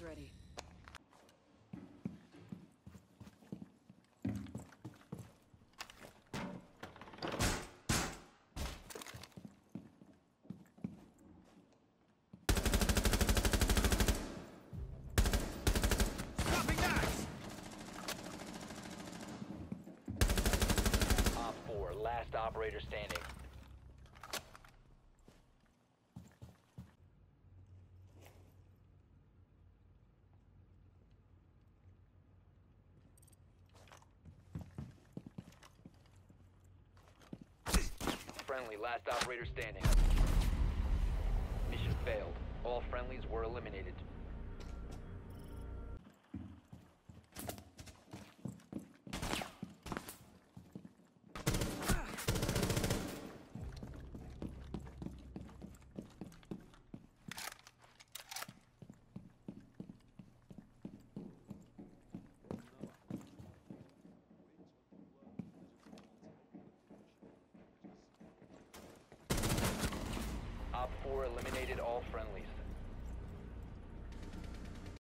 Shields ready. Op 4, last operator standing. Friendly, last operator standing. Mission failed. All friendlies were eliminated. Op 4 eliminated all friendlies.